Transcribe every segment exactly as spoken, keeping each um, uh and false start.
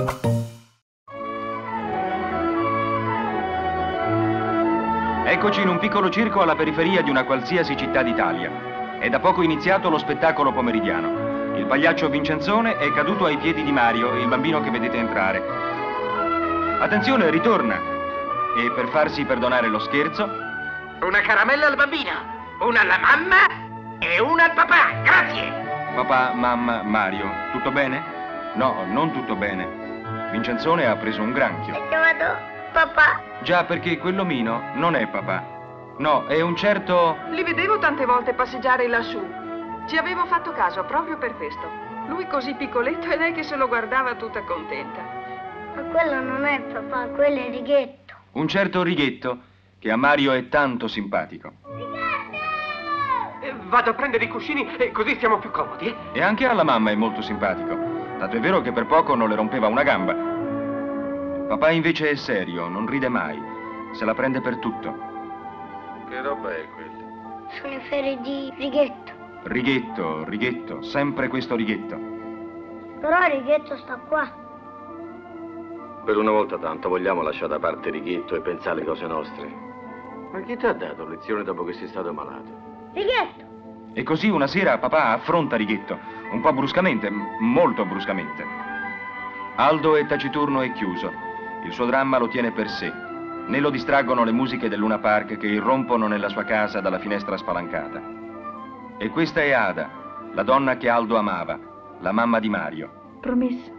Eccoci in un piccolo circo alla periferia di una qualsiasi città d'Italia. È da poco iniziato lo spettacolo pomeridiano. Il pagliaccio Vincenzone è caduto ai piedi di Mario, il bambino che vedete entrare. Attenzione, ritorna! E per farsi perdonare lo scherzo... Una caramella al bambino, una alla mamma e una al papà, grazie! Papà, mamma, Mario, tutto bene? No, non tutto bene. Vincenzone ha preso un granchio. L'hai chiamato papà? Già, perché quell'omino non è papà. No, è un certo... Li vedevo tante volte passeggiare lassù. Ci avevo fatto caso proprio per questo. Lui così piccoletto e lei che se lo guardava tutta contenta. Ma quello non è papà, quello è Righetto. Un certo Righetto, che a Mario è tanto simpatico. Eh, vado a prendere i cuscini e così stiamo più comodi, eh? E anche alla mamma è molto simpatico. Tanto è vero che per poco non le rompeva una gamba. Papà invece è serio, non ride mai. Se la prende per tutto. Che roba è quella? Sono i ferri di Righetto. Righetto, Righetto, sempre questo Righetto. Però Righetto sta qua. Per una volta tanto vogliamo lasciare da parte Righetto e pensare alle cose nostre. Ma chi ti ha dato lezione dopo che sei stato malato? Righetto! E così una sera papà affronta Righetto, un po' bruscamente, molto bruscamente. Aldo è taciturno e chiuso. Il suo dramma lo tiene per sé. Né lo distraggono le musiche del Luna Park che irrompono nella sua casa dalla finestra spalancata. E questa è Ada, la donna che Aldo amava, la mamma di Mario. Promesso.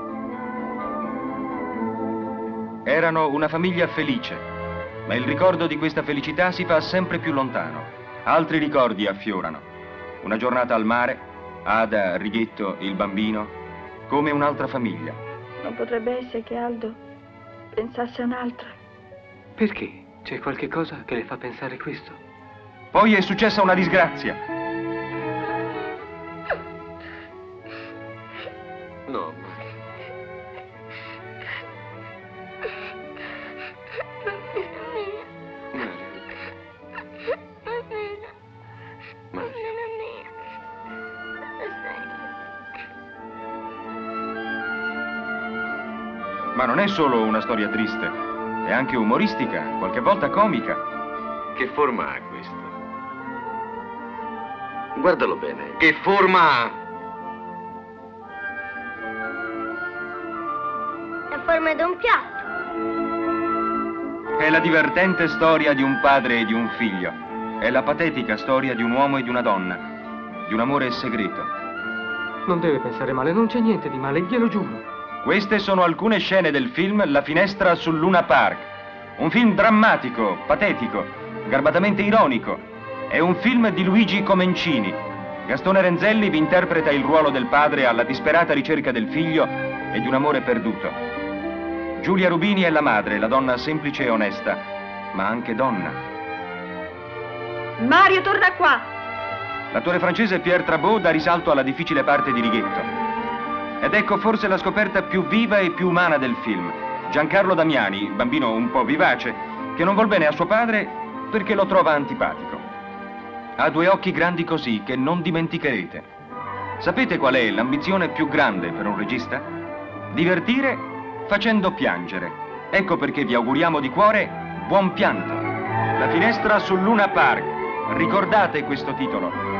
Erano una famiglia felice, ma il ricordo di questa felicità si fa sempre più lontano. Altri ricordi affiorano. Una giornata al mare, Ada, Righetto, il bambino, come un'altra famiglia. Non potrebbe essere che Aldo pensasse a un'altra. Perché? C'è qualche cosa che le fa pensare questo? Poi è successa una disgrazia. No, Ma non è solo una storia triste, è anche umoristica, qualche volta comica. che forma ha questo? Guardalo bene. Che forma ha? La forma di un piatto. È la divertente storia di un padre e di un figlio. È la patetica storia di un uomo e di una donna, di un amore segreto. Non deve pensare male, non c'è niente di male, glielo giuro. Queste sono alcune scene del film La finestra sul Luna Park. Un film drammatico, patetico, garbatamente ironico. È un film di Luigi Comencini. Gastone Renzelli vi interpreta il ruolo del padre alla disperata ricerca del figlio e di un amore perduto. Giulia Rubini è la madre, la donna semplice e onesta, ma anche donna. Mario, torna qua! L'attore francese Pierre Trabeau dà risalto alla difficile parte di Righetto. Ed ecco forse la scoperta più viva e più umana del film. Giancarlo Damiani, bambino un po' vivace, che non vuol bene a suo padre perché lo trova antipatico. Ha due occhi grandi così che non dimenticherete. Sapete qual è l'ambizione più grande per un regista? Divertire facendo piangere. Ecco perché vi auguriamo di cuore buon pianto. La finestra sul Luna Park. Ricordate questo titolo.